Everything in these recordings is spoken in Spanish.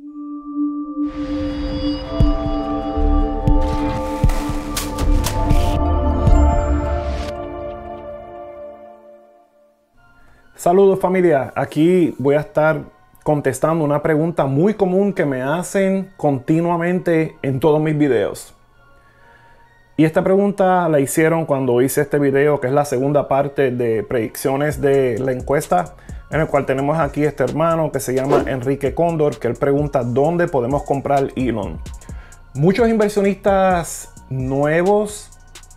Saludos familia, aquí voy a estar contestando una pregunta muy común que me hacen continuamente en todos mis videos. Y esta pregunta la hicieron cuando hice este video, que es la segunda parte de predicciones de la encuesta, en el cual tenemos aquí este hermano que se llama Enrique Cóndor, que él pregunta dónde podemos comprar Elon. Muchos inversionistas nuevos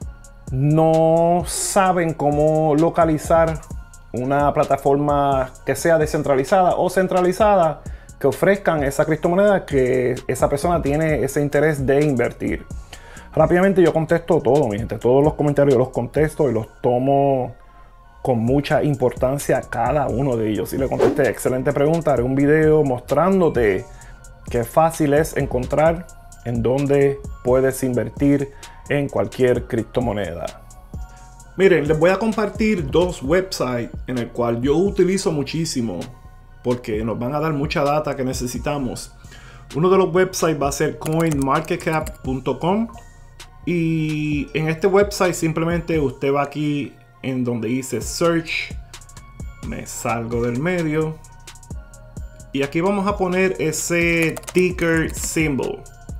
no saben cómo localizar una plataforma que sea descentralizada o centralizada que ofrezcan esa criptomoneda que esa persona tiene ese interés de invertir. Rápidamente yo contesto todo, mi gente. Todos los comentarios los contesto y los tomo con mucha importancia cada uno de ellos. Y le contesté, excelente pregunta. Haré un video mostrándote qué fácil es encontrar en dónde puedes invertir en cualquier criptomoneda. Miren, les voy a compartir dos websites en el cual yo utilizo muchísimo porque nos van a dar mucha data que necesitamos. Uno de los websites va a ser coinmarketcap.com y en este website simplemente usted va aquí en donde dice search, me salgo del medio y aquí vamos a poner ese ticker symbol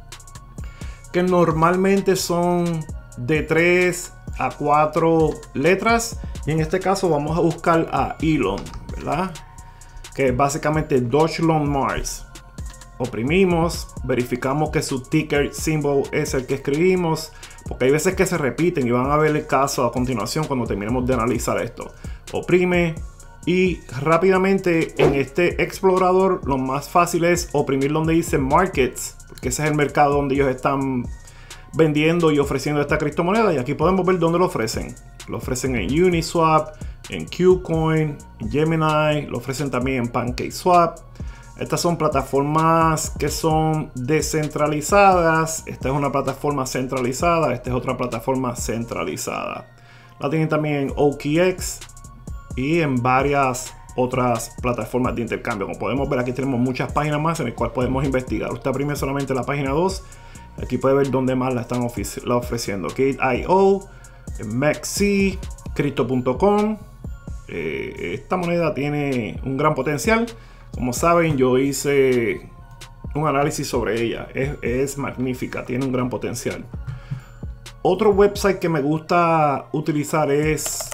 que normalmente son de 3 a 4 letras y en este caso vamos a buscar a Elon, ¿verdad? Que es básicamente Deutschland Mars. Oprimimos, verificamos que su ticker symbol es el que escribimos, porque hay veces que se repiten y van a ver el caso a continuación cuando terminemos de analizar esto. Oprime y rápidamente en este explorador lo más fácil es oprimir donde dice Markets, porque ese es el mercado donde ellos están vendiendo y ofreciendo esta criptomoneda, y aquí podemos ver dónde lo ofrecen. Lo ofrecen en Uniswap, en KuCoin, en Gemini, lo ofrecen también en PancakeSwap. Estas son plataformas que son descentralizadas. Esta es una plataforma centralizada, esta es otra plataforma centralizada. La tienen también en OKX y en varias otras plataformas de intercambio. Como podemos ver, aquí tenemos muchas páginas más en las cuales podemos investigar. Usted oprime solamente la página 2. Aquí puede ver dónde más la están ofreciendo. Gate.io, MEXC, Crypto.com. Esta moneda tiene un gran potencial. Como saben, yo hice un análisis sobre ella. Es magnífica, tiene un gran potencial. Otro website que me gusta utilizar es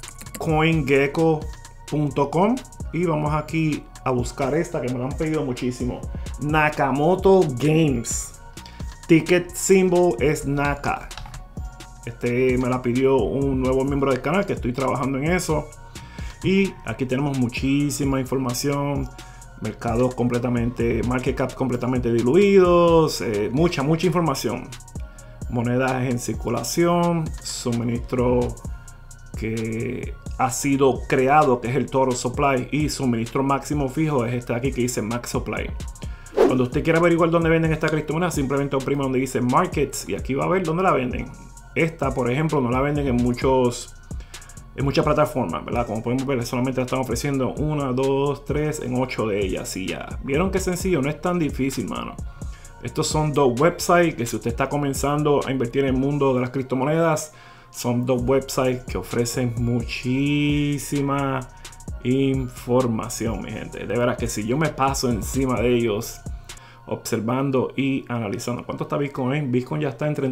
CoinGecko.com. Y vamos aquí a buscar esta que me la han pedido muchísimo. Nakamoto Games. Ticket symbol es NAKA. Este me la pidió un nuevo miembro del canal, que estoy trabajando en eso. Y aquí tenemos muchísima información. Mercados completamente, market cap completamente diluidos. Mucha información. Monedas en circulación. Suministro que ha sido creado, que es el Total Supply. Y suministro máximo fijo es este aquí que dice Max Supply. Cuando usted quiera averiguar dónde venden esta criptomoneda, simplemente oprime donde dice Markets y aquí va a ver dónde la venden. Esta, por ejemplo, no la venden en muchas plataformas, ¿verdad? Como podemos ver, solamente la están ofreciendo 1, 2, 3 en 8 de ellas y ya. ¿Vieron qué sencillo? No es tan difícil, mano. Estos son dos websites que si usted está comenzando a invertir en el mundo de las criptomonedas, son dos websites que ofrecen muchísima información, mi gente. De verdad que si yo me paso encima de ellos observando y analizando. ¿Cuánto está Bitcoin? Bitcoin ya está en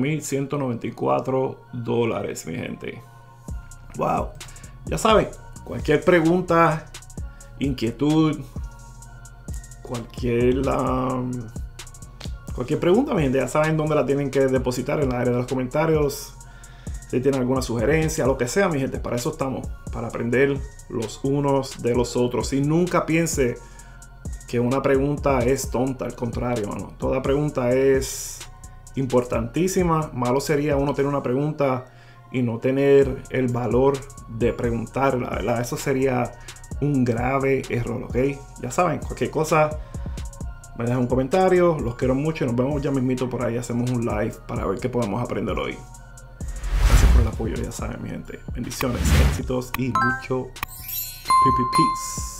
$35,194, mi gente. Wow. Ya saben, cualquier pregunta, inquietud, cualquier pregunta, mi gente, ya saben dónde la tienen que depositar, en la área de los comentarios. Si tienen alguna sugerencia, lo que sea, mi gente, para eso estamos, para aprender los unos de los otros. Y nunca piense que una pregunta es tonta, al contrario, mano. Toda pregunta es importantísima. Malo sería uno tener una pregunta y no tener el valor de preguntarla, ¿verdad? Eso sería un grave error, ¿ok? Ya saben, cualquier cosa me dejan un comentario. Los quiero mucho y nos vemos ya mismito por ahí. Hacemos un live para ver qué podemos aprender hoy. Gracias por el apoyo, ya saben, mi gente. Bendiciones, éxitos y mucho peace.